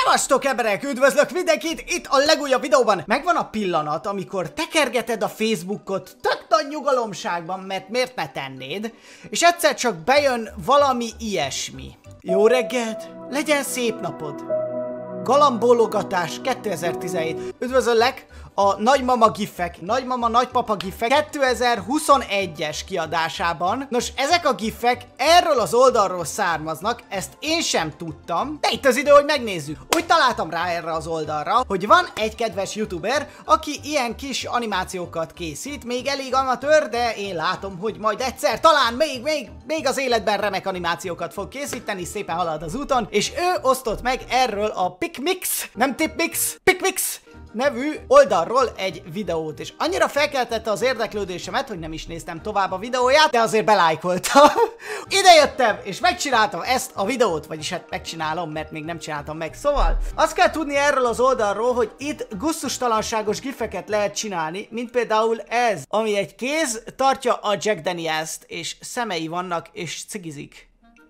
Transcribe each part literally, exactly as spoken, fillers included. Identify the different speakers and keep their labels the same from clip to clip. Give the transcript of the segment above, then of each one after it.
Speaker 1: Szevasztok emberek, üdvözlök mindenkit itt a legújabb videóban. Megvan a pillanat, amikor tekergeted a Facebookot tök nagy nyugalomságban, mert miért ne tennéd, és egyszer csak bejön valami ilyesmi. Jó reggelt, legyen szép napod. Galambólogatás kétezer-tizenhét. Üdvözöllek a nagymama gifek, nagymama nagypapa gifek kétezer-huszonegyes kiadásában. Nos, ezek a gifek erről az oldalról származnak, ezt én sem tudtam, de itt az idő, hogy megnézzük. Úgy találtam rá erre az oldalra, hogy van egy kedves youtuber, aki ilyen kis animációkat készít, még elég amatőr, de én látom, hogy majd egyszer talán még, még, még az életben remek animációkat fog készíteni, szépen halad az úton, és ő osztott meg erről a PicMix, nem TipMix, PicMix nevű oldalról egy videót, és annyira felkeltette az érdeklődésemet, hogy nem is néztem tovább a videóját, de azért belájkoltam. Ide jöttem, és megcsináltam ezt a videót, vagyis hát megcsinálom, mert még nem csináltam meg. Szóval azt kell tudni erről az oldalról, hogy itt gusztustalanságos gifeket lehet csinálni, mint például ez, ami egy kéz tartja a Jack Daniels-t, és szemei vannak, és cigizik.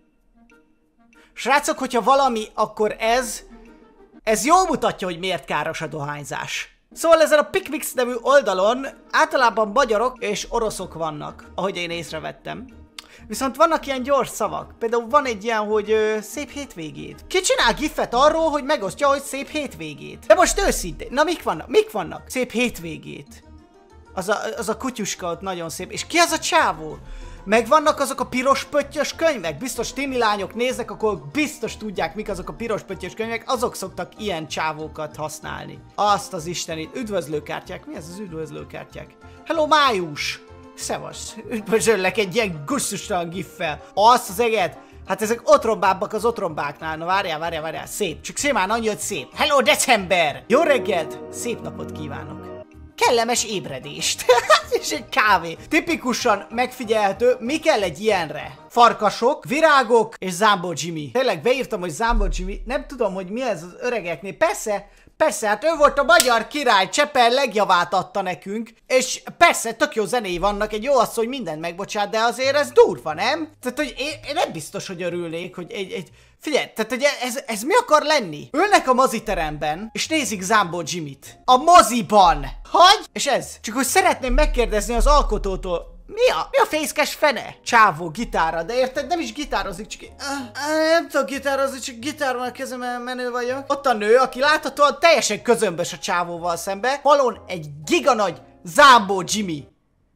Speaker 1: Srácok, hogyha valami, akkor ez Ez jól mutatja, hogy miért káros a dohányzás. Szóval ezen a PicMix nevű oldalon általában magyarok és oroszok vannak, ahogy én észrevettem. Viszont vannak ilyen gyors szavak. Például van egy ilyen, hogy ö, szép hétvégét. Ki csinál gifet arról, hogy megosztja, hogy szép hétvégét? De most őszintén, na mik vannak? Mik vannak? Szép hétvégét. Az a, az a kutyuska ott nagyon szép. És ki az a csávó? Megvannak azok a piros pöttyös könyvek? Biztos tini lányok néznek, akkor biztos tudják, mik azok a piros pöttyös könyvek. Azok szoktak ilyen csávókat használni. Azt az istenit. Üdvözlőkártyák. Mi ez az üdvözlőkártyák? Hello, május! Szevasz! Üdvözöllek egy ilyen gusztustalan giffel. Azt az eget! Hát ezek otrombábbak az otrombáknál. Na várjál, várjál, várjál. Szép. Csak simán annyi, hogy szép. Hello, december! Jó reggelt! Szép napot kívánok! Kellemes ébredést. És egy kávé. Tipikusan megfigyelhető, mi kell egy ilyenre? Farkasok, virágok és Zámbó Jimmy. Tényleg beírtam, hogy Zámbó Jimmy. Nem tudom, hogy mi ez az öregeknél. Persze, persze, hát ő volt a magyar király, Csepel legjavát adta nekünk. És persze, tök jó zenéi vannak, egy jó asszony mindent megbocsát, de azért ez durva, nem? Tehát, hogy én, én nem biztos, hogy örülnék, hogy egy... egy figyelj, tehát hogy ez, ez mi akar lenni? Ülnek a moziteremben, és nézik Zámbó Jimmyt. A moziban! Hagy? És ez? Csak hogy szeretném megkérdezni az alkotótól, mi a, mi a fészkes fene? Csávó gitára, de érted? Nem is gitározik, csak... Uh, nem tudok gitározni, csak gitár van a kezemben, menő vagyok. Ott a nő, aki láthatóan teljesen közömbös a csávóval szembe. Falon egy giganagy Zámbó Jimmy.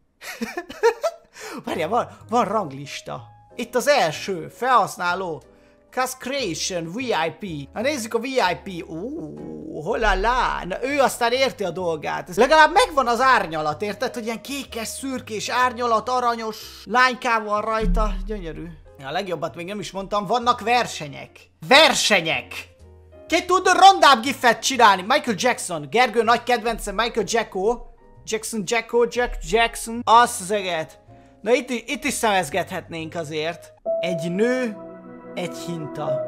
Speaker 1: Várjál, van, van ranglista. Itt az első felhasználó. Cascration, vé i pé. Na nézzük a vé i pé. Ó, holala. Na ő aztán érti a dolgát. Ez legalább megvan az árnyalat, érted? Hogy ilyen kékes, szürkés árnyalat, aranyos lánykával rajta. Gyönyörű. A legjobbat még nem is mondtam, vannak versenyek. Versenyek! Ki tud rondább gifet csinálni? Michael Jackson. Gergő nagy kedvence Michael Jacko. Jackson, Jacko, Jack, Jackson. Azt az eget. Na itt, itt is szemezgethetnénk azért. Egy nő, egy hinta.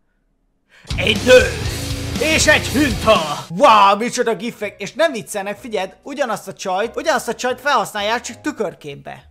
Speaker 1: Egy nő! És egy hinta! Wow, micsoda gifek! És nem viccelnek, figyeld, ugyanazt a csajt, ugyanazt a csajt felhasználják, csak tükörképbe.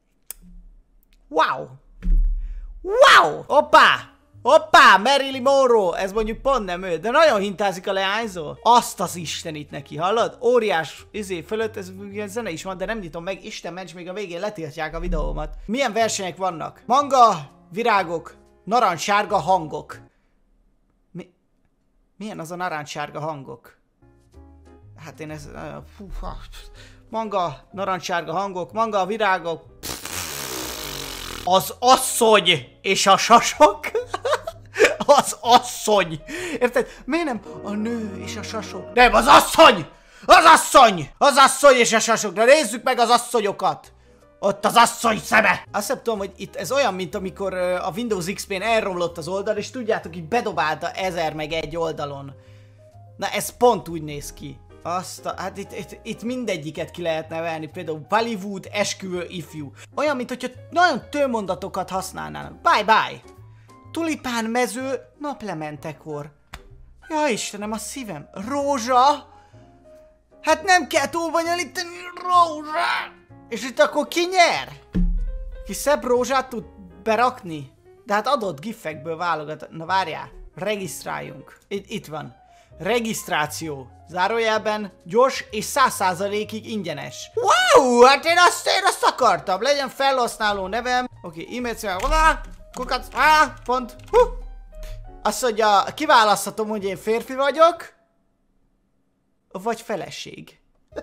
Speaker 1: Wow! Wow! Hoppá! Hoppá! Marilyn Monroe! Ez mondjuk pont nem ő, de nagyon hintázik a leányzó. Azt az istenit neki, hallod? Óriás izé fölött, ez ilyen zene is van, de nem nyitom meg. Isten ments, még a végén letiltják a videómat. Milyen versenyek vannak? Manga, virágok, narancssárga hangok. Mi? Milyen az a narancssárga hangok? Hát én ez... Fú, manga, narancssárga hangok, manga, virágok. Az asszony és a sasok. Az asszony. Érted? Miért nem a nő és a sasok? Nem, az asszony! Az asszony! Az asszony és a sasok. Na nézzük meg az asszonyokat. Ott az asszony szeme! Azt nem tudom, hogy itt ez olyan, mint amikor uh, a Windows iksz pén elromlott az oldal, és tudjátok, hogy bedobálta ezer meg egy oldalon. Na ez pont úgy néz ki. Azt a, hát itt, itt, itt mindegyiket ki lehet nevelni, például Bollywood, esküvő, ifjú. Olyan, mint hogyha nagyon tőmondatokat használnának. Bye bye! Tulipán mező, naplementekor. Ja Istenem, a szívem. Rózsa! Hát nem kell túl bonyolítani, rózsa! És itt akkor ki nyer? Ki szebb rózsát tud berakni? De hát adott gifekből válogat... Na várjál. Regisztráljunk. Itt, itt van. Regisztráció. Zárójelben gyors és száz százalékig ingyenes. Wow, hát én azt, én azt akartam. Legyen felhasználó nevem. Oké, okay, e-mail cím. Kukac. Á, pont. Hú. Azt mondja, kiválaszthatom, hogy én férfi vagyok. Vagy feleség.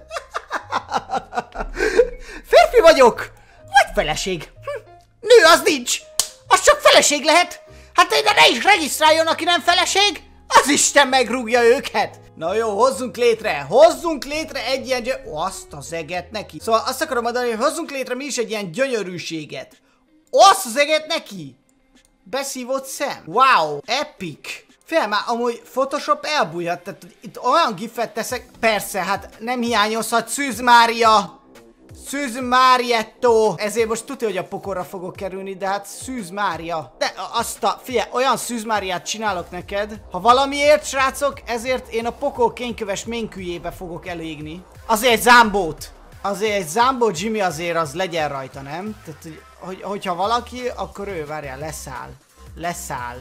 Speaker 1: Férfi vagyok. Vagy feleség. Hm. Nő az nincs. Az csak feleség lehet. Hát ide ne is regisztráljon, aki nem feleség. Az Isten megrúgja őket! Na jó, hozzunk létre, hozzunk létre egy ilyen gyö... Ó, azt az eget neki. Szóval azt akarom mondani, hogy hozzunk létre mi is egy ilyen gyönyörűséget. Azt az eget neki! Beszívott szem. Wow, epic. Fél már, amúgy Photoshop elbújhat, tehát itt olyan gifet teszek. Persze, hát nem hiányozhat Szűz Mária. Szűz Márietto. Ezért most tudja, hogy a pokorra fogok kerülni, de hát Szűz Mária. De azt a, figyelj, olyan Szűz Máriát csinálok neked. Ha valamiért, srácok, ezért én a pokol kényköves ménküjébe fogok elégni. Azért egy zámbót. Azért egy zámbó Jimmy azért az legyen rajta, nem? Tehát, hogy, hogy, hogyha valaki, akkor ő, várjál, leszáll. Leszáll.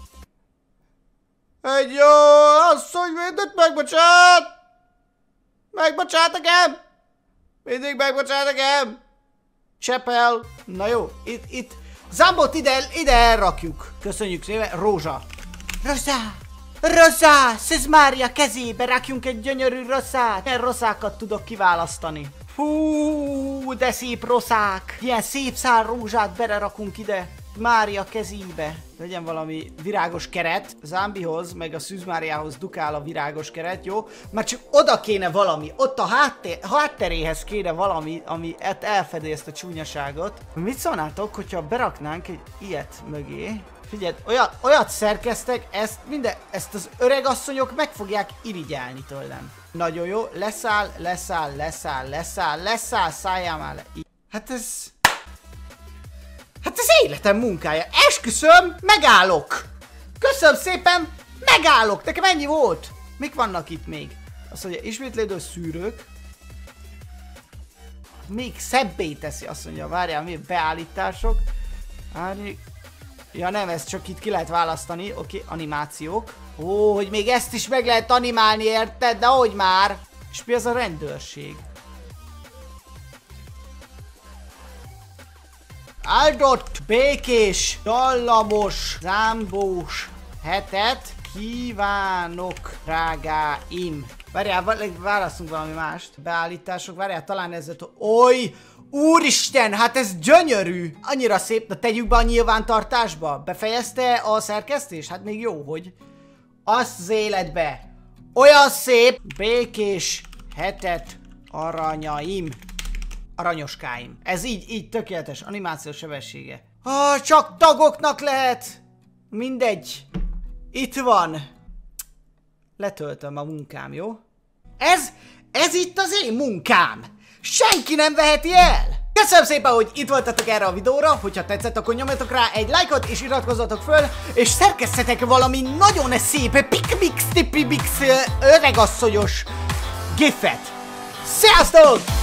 Speaker 1: Egy jó asszony mindent megbocsát! Megbocsát nekem! Mindig megbocsát nekem! Csepel! Na jó, itt, itt. Zambot ide, ide elrakjuk. Köszönjük szépen. Rózsa. Rosa! Rosa! Szűz Mária kezébe rakjunk egy gyönyörű rosszát. Ilyen rosszákat tudok kiválasztani. Hú, de szép rosszák. Ilyen szép szál rózsát belerakunk ide. Mária kezébe. Legyen valami virágos keret. Zambihoz, meg a Szűz Máriához dukál a virágos keret, jó? Már csak oda kéne valami, ott a háttér, hátteréhez kéne valami, ami elfedi ezt a csúnyaságot. Mit szólnátok, hogyha beraknánk egy ilyet mögé? Figyelj, olyat, olyat szerkeztek, ezt minden, ezt az öregasszonyok meg fogják irigyelni tőlem. Nagyon jó, leszáll, leszáll, leszáll, leszáll, leszáll, szálljál már le. Hát ez... Hát ez életem munkája. Esküszöm, megállok. Köszönöm szépen, megállok. Nekem ennyi volt. Mik vannak itt még? Azt mondja, ismétlődő szűrők. Még szebbé teszi, azt mondja, várjál, mi beállítások. Árnyék. Ja nem, ezt csak itt ki lehet választani. Oké, okay, animációk. Ó, hogy még ezt is meg lehet animálni, érted? De hogy már? És mi az a rendőrség? Áldott, békés, dallamos, zámbós hetet kívánok, drágáim. Várjál, választunk valami mást. Beállítások, várjál, talán ezzel... Oly! Úristen, hát ez gyönyörű! Annyira szép, na tegyük be a nyilvántartásba. Befejezte a szerkesztés? Hát még jó, hogy... Azt az életbe. Olyan szép, békés hetet, aranyaim. Aranyoskáim. Ez így, így tökéletes. Animációs sebessége. Ah, csak tagoknak lehet. Mindegy. Itt van. Letöltöm a munkám, jó? Ez, ez itt az én munkám. Senki nem veheti el. Köszönöm szépen, hogy itt voltatok erre a videóra. Hogyha tetszett, akkor nyomjatok rá egy lájkot, és iratkozzatok föl, és szerkesztetek valami nagyon szép pikmix tipimix öregasszonyos gifet. Sziasztok!